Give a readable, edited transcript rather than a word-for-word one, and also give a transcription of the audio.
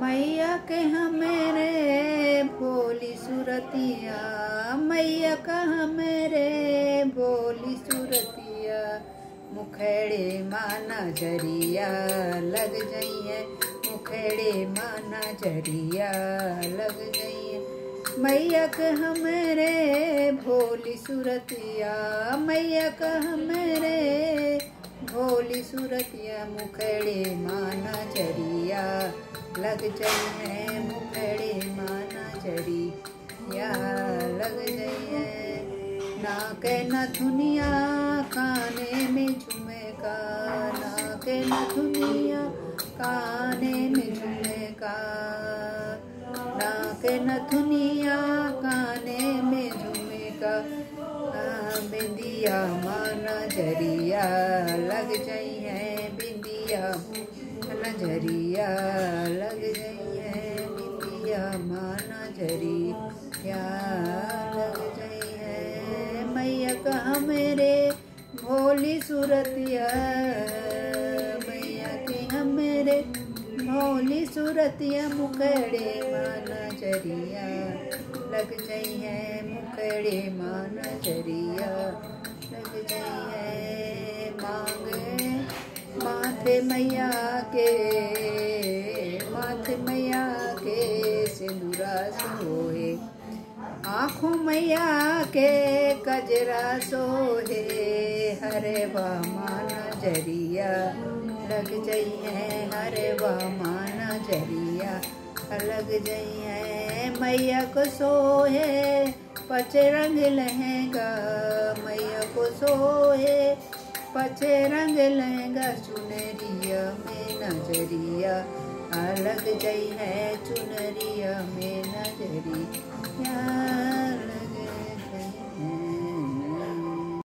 मैया के हमेरे भोली सूरतिया, मैया का हमेरे भोली सूरतिया, मुखेड़े माना जरिया लग जाइए, मुखेड़े माना जरिया लग जाइए। मैया के हमेरे भोली सूरतिया, मैया का हमेरे भोली सूरतिया, मुखेड़े माना जरिया लग जाइए, मुखेड़े माना जरिया लग जाइए। नाके नथुनिया काने में झुमेका, नाके नथुनिया काने में झुमेका, नाके नथुनिया काने में झुमेका, बिंदिया माना जरिया लग जाइए, बिंदिया नजरिया लग जाइए, बिंदिया माना जरिया लग जाइए। मैया का हमेरे भोली सूरतिया, मैया की हमेरे भोली सूरतिया, मुखेड़े माना जरिया लग जाइए, मुखेड़े माना जरिया लग जाइए। मांगे माथे मैया के, माथे मैया के सिंदूरा सोहे, आँखों मैया के कजरा सोहे, हरे वाह माना जरिया लग जाइए, हरे वाह माना जरिया लग जाइए। मैया को सोहे पचे रंग लहंगा, मैया को सोहे पचे रंग लहंगा, चुनरिया में नजरिया लग जाइए, चुनरिया में नजरिया।